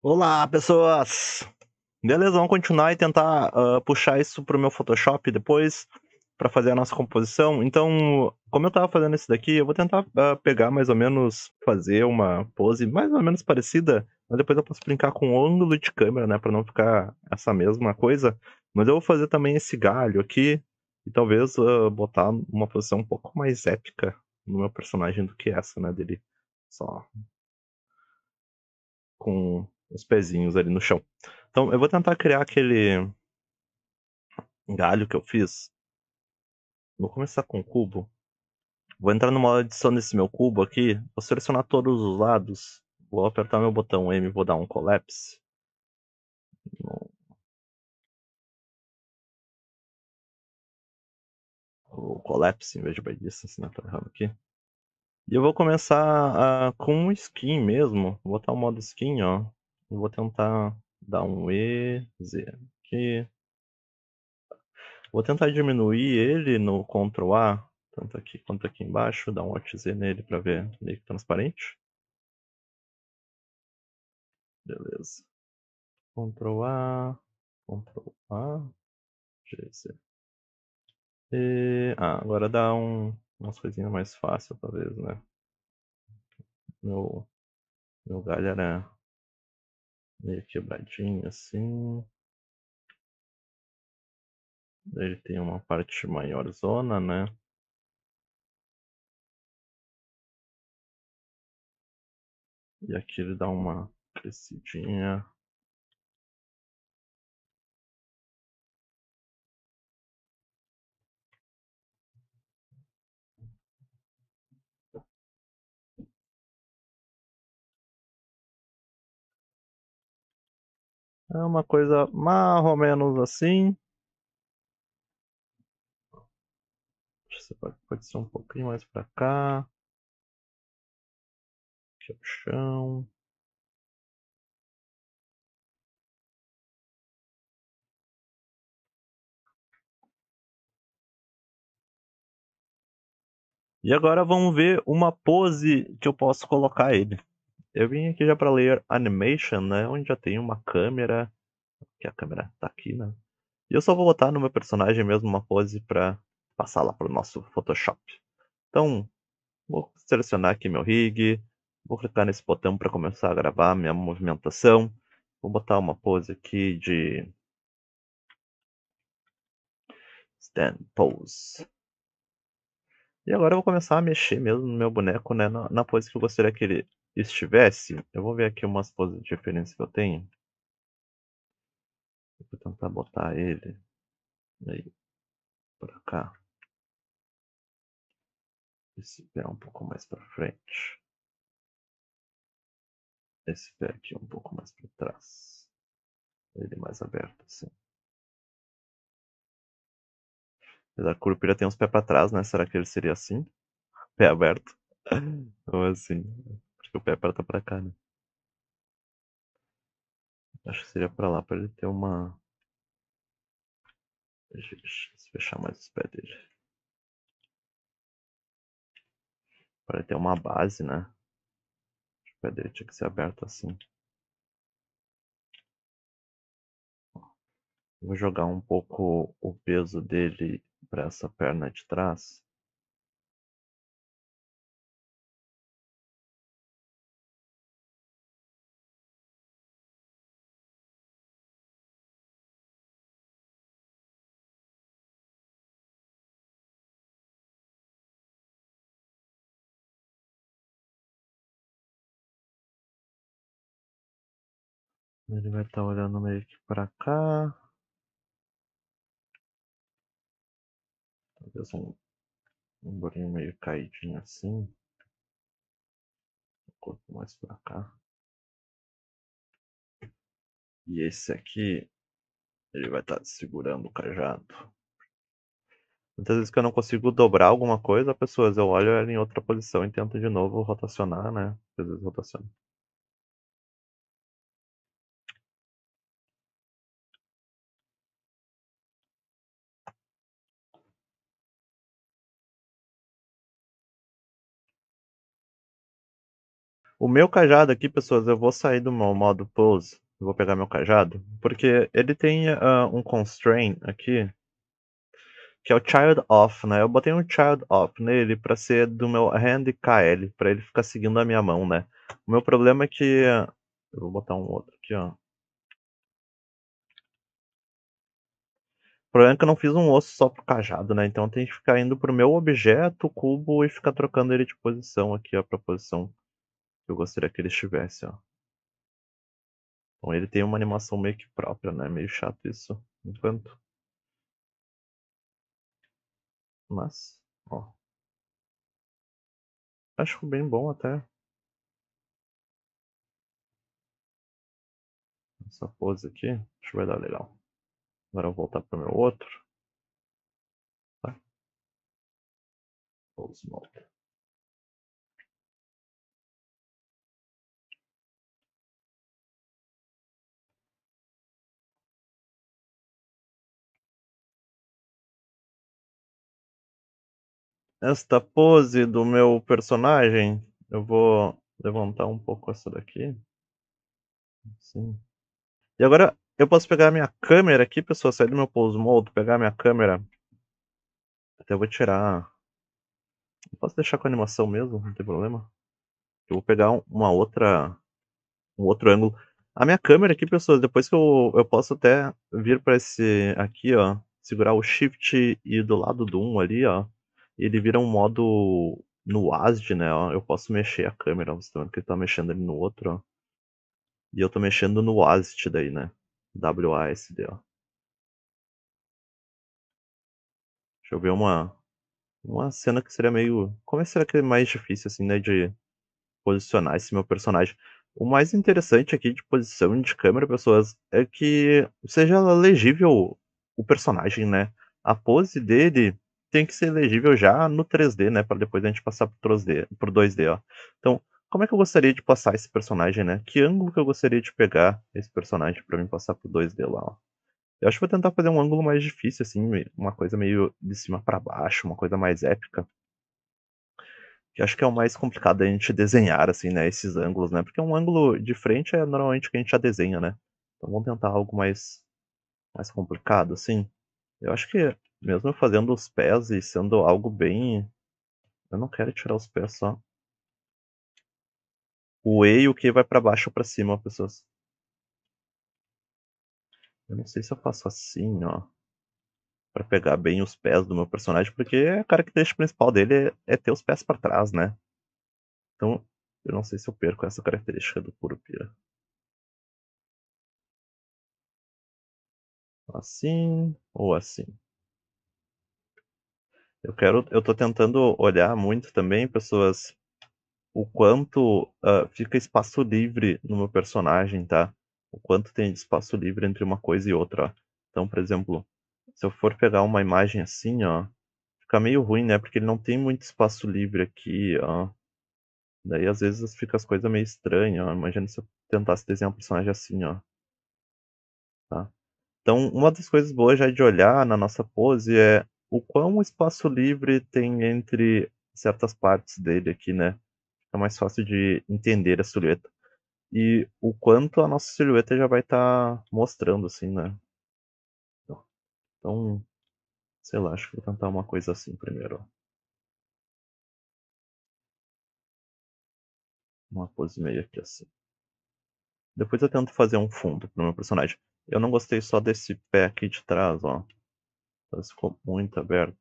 Olá, pessoas! Beleza, vamos continuar e tentar puxar isso pro meu Photoshop depois para fazer a nossa composição. Então, como eu tava fazendo esse daqui, eu vou tentar pegar mais ou menos, fazer uma pose mais ou menos parecida, mas depois eu posso brincar com o ângulo de câmera, né, para não ficar essa mesma coisa. Mas eu vou fazer também esse galho aqui e talvez botar uma posição um pouco mais épica no meu personagem do que essa, né, dele só com os pezinhos ali no chão. Então, eu vou tentar criar aquele galho que eu fiz. Vou começar com o cubo. Vou entrar numa edição desse meu cubo aqui. Vou selecionar todos os lados. Vou apertar meu botão M e vou dar um collapse. O collapse em vez de by distance, né? Tá errado aqui. E eu vou começar com um skin mesmo. Vou botar o modo skin, ó. E vou tentar dar um E, Z aqui. Vou tentar diminuir ele no Ctrl A, tanto aqui quanto aqui embaixo, dar um Alt Z nele para ver meio que transparente. Beleza. Ctrl A, Ctrl A, GZ. Agora dá umas coisinhas mais fáceis, talvez, né? Meu, meu galho era meio quebradinho assim. Ele tem uma parte maior zona, né? E aqui ele dá uma crescidinha. É uma coisa mais ou menos assim. Você pode ser um pouquinho mais pra cá. Aqui é o chão. E agora vamos ver uma pose que eu posso colocar ele. Eu vim aqui já para Layer Animation, né? Onde já tem uma câmera. Que a câmera tá aqui, né? E eu só vou botar no meu personagem mesmo uma pose para passar lá pro nosso Photoshop. Então, vou selecionar aqui meu rig. Vou clicar nesse botão para começar a gravar minha movimentação. Vou botar uma pose aqui de Stand Pose. E agora eu vou começar a mexer mesmo no meu boneco, né? Na pose que eu gostaria que ele estivesse. Eu vou ver aqui umas poses diferentes que eu tenho. Vou tentar botar ele aí pra cá. Esse pé um pouco mais pra frente. Esse pé aqui um pouco mais pra trás. Ele mais aberto, assim. Apesar que o Curupira tem uns pés pra trás, né? Será que ele seria assim? Pé aberto? Ou assim? Acho que o pé aperta pra cá, né? Acho que seria pra lá, pra ele ter uma... Deixa eu fechar mais os pés dele. Pra ele ter uma base, né? O pé dele tinha que ser aberto assim. Vou jogar um pouco o peso dele pra essa perna de trás. Ele vai estar olhando meio que pra cá. Talvez um bolinho meio caidinho assim. O corpo mais pra cá. E esse aqui, ele vai estar segurando o cajado. Muitas vezes que eu não consigo dobrar alguma coisa, pessoas, eu olho ela em outra posição e tento de novo rotacionar, né? Às vezes rotaciona. O meu cajado aqui, pessoas, eu vou sair do meu modo pose, eu vou pegar meu cajado, porque ele tem um constraint aqui, que é o child off, né? Eu botei um child off nele pra ser do meu hand KL, pra ele ficar seguindo a minha mão, né? O meu problema é que eu vou botar um outro aqui, ó. O problema é que eu não fiz um osso só pro cajado, né? Então tem que ficar indo pro meu objeto, cubo, e ficar trocando ele de posição aqui, ó, pra posição que eu gostaria que ele estivesse, ó. Então ele tem uma animação meio que própria, né? Meio chato isso, enquanto. Mas, ó, acho bem bom até essa pose aqui. Acho que vai dar legal. Agora eu vou voltar pro meu outro, tá? Pose mode. Esta pose do meu personagem, eu vou levantar um pouco essa daqui. Assim. E agora eu posso pegar a minha câmera aqui, pessoal, sair do meu pose mode, pegar a minha câmera. Até eu vou tirar. Eu posso deixar com a animação mesmo, não tem problema. Eu vou pegar um outro ângulo. A minha câmera aqui, pessoas, depois que eu posso até vir para esse aqui, ó, segurar o Shift e do lado do 1 ali, ó, ele vira um modo no WASD, né, ó, eu posso mexer a câmera, você tá vendo que ele tá mexendo ali no outro, ó, e eu tô mexendo no WASD daí, né, WASD, ó. Deixa eu ver uma cena que seria meio, como será que é mais difícil, assim, né, de posicionar esse meu personagem. O mais interessante aqui de posição de câmera, pessoas, é que seja legível o personagem, né? A pose dele tem que ser legível já no 3D, né? Para depois a gente passar pro 3D, pro 2D, ó. Então, como é que eu gostaria de passar esse personagem, né? Que ângulo que eu gostaria de pegar esse personagem para mim passar pro 2D lá, ó. Eu acho que vou tentar fazer um ângulo mais difícil, assim, uma coisa meio de cima para baixo, uma coisa mais épica. Que acho que é o mais complicado a gente desenhar, assim, né, esses ângulos, né? Porque um ângulo de frente é normalmente o que a gente já desenha, né? Então vamos tentar algo mais complicado, assim. Eu acho que mesmo eu fazendo os pés e sendo algo bem. Eu não quero tirar os pés só. O E e o Q vai pra baixo ou pra cima, pessoas. Eu não sei se eu faço assim, ó. Pra pegar bem os pés do meu personagem, porque a característica principal dele é ter os pés pra trás, né? Então, eu não sei se eu perco essa característica do Curupira. Assim ou assim. Eu tô tentando olhar muito também, pessoas, o quanto fica espaço livre no meu personagem, tá? O quanto tem de espaço livre entre uma coisa e outra, ó. Então, por exemplo, se eu for pegar uma imagem assim, ó, fica meio ruim, né? Porque ele não tem muito espaço livre aqui, ó. Daí às vezes fica as coisas meio estranhas, ó. Imagina se eu tentasse desenhar um personagem assim, ó, tá? Então, uma das coisas boas já de olhar na nossa pose é o quão espaço livre tem entre certas partes dele aqui, né? É mais fácil de entender a silhueta. E o quanto a nossa silhueta já vai estar mostrando, assim, né? Então, sei lá, acho que vou tentar uma coisa assim primeiro, ó. Uma pose meio aqui assim. Depois eu tento fazer um fundo pro meu personagem. Eu não gostei só desse pé aqui de trás, ó. Parece que ficou muito aberto.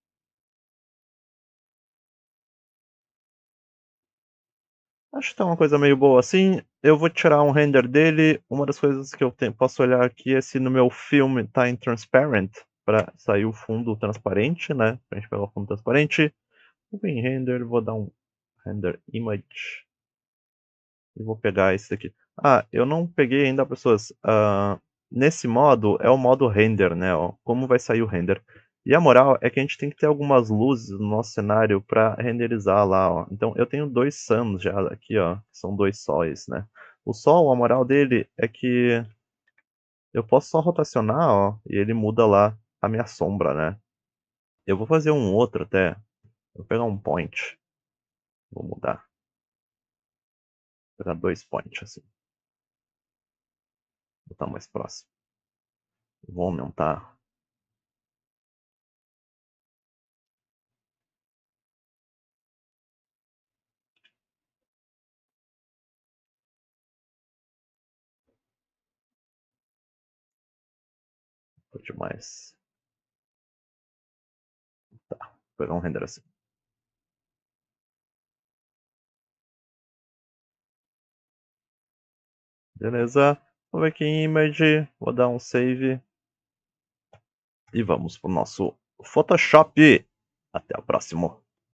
Acho que tá uma coisa meio boa assim. Eu vou tirar um render dele. Uma das coisas que eu posso olhar aqui é se no meu filme tá em transparent, para sair o fundo transparente, né? Pra gente pegar o fundo transparente. Vou em render, vou dar um render image e vou pegar esse daqui. Ah, eu não peguei ainda, pessoas. Nesse modo é o modo render, né? Ó, como vai sair o render. E a moral é que a gente tem que ter algumas luzes no nosso cenário para renderizar lá, ó. Então eu tenho dois suns já aqui, ó, que são dois sóis, né? O sol, a moral dele é que eu posso só rotacionar, ó, e ele muda lá a minha sombra, né? Eu vou fazer um outro até. Vou pegar um point. Vou mudar. pegar 2 points, assim. Botar mais próximo. Vou aumentar. Foi demais. Tá, vou pegar um render assim. Beleza. Vou ver aqui em Image. Vou dar um save. E vamos pro nosso Photoshop. Até o próximo.